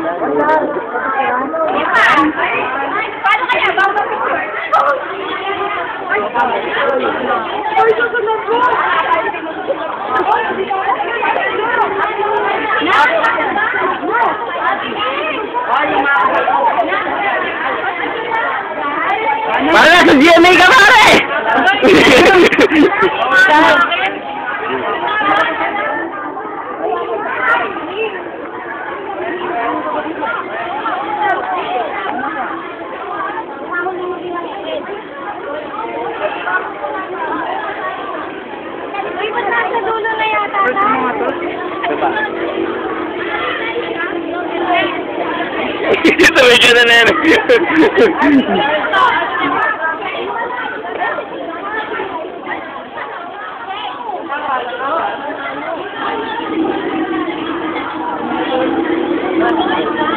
Paano kaya? Bawang picture. Ay, susunod mo! Para sa GMA ka, pare! Ay, ba't nasa dulo na yata? Sabay ka na yan. Thank you.